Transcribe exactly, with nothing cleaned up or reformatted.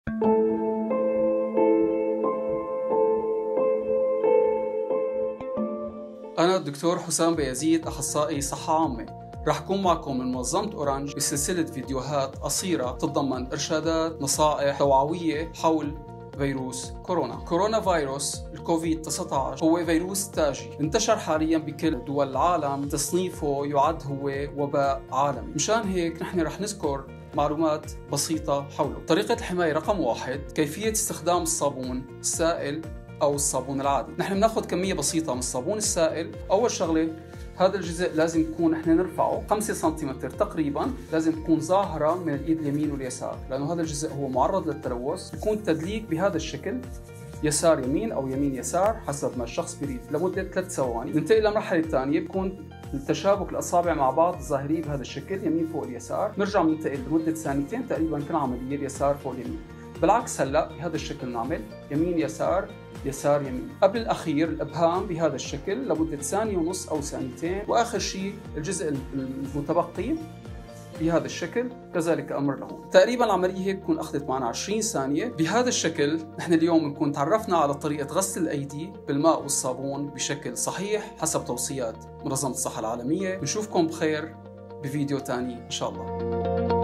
أنا الدكتور حسام بيزيد، أخصائي صحة عامة. رح أكون معكم من منظمة أورانج بسلسلة فيديوهات قصيرة تتضمن إرشادات، نصائح توعوية حول فيروس كورونا. كورونا فيروس الكوفيد تسعة عشر هو فيروس تاجي انتشر حاليا بكل دول العالم، تصنيفه يعد هو وباء عالمي. مشان هيك نحن رح نذكر معلومات بسيطة حوله. طريقة الحماية رقم واحد، كيفية استخدام الصابون السائل أو الصابون العادي. نحن بناخذ كمية بسيطة من الصابون السائل. أول شغلة، هذا الجزء لازم يكون نحن نرفعه خمسة سنتيمتر تقريبا، لازم تكون ظاهرة من الإيد اليمين واليسار، لأنه هذا الجزء هو معرض للتلوث. يكون التدليك بهذا الشكل، يسار يمين أو يمين يسار حسب ما الشخص بيريد، لمدة ثلاث ثواني. ننتقل للمرحلة الثانية، بكون التشابك الأصابع مع بعض ظاهرين بهذا الشكل، يمين فوق اليسار. نرجع ننتقل لمدة ثانيتين تقريبا كالعملية، اليسار فوق اليمين. بالعكس هلا بهذا الشكل نعمل يمين يسار يسار يمين. قبل الأخير الإبهام بهذا الشكل لمدة ثانية ونص أو ثانيتين، وآخر شيء الجزء المتبقي بهذا الشكل كذلك أمر له. تقريبا العملية هيك بتكون أخذت معنا عشرين ثانية. بهذا الشكل نحن اليوم بنكون تعرفنا على طريقة غسل الأيدي بالماء والصابون بشكل صحيح حسب توصيات منظمة الصحة العالمية. بنشوفكم بخير بفيديو تاني إن شاء الله.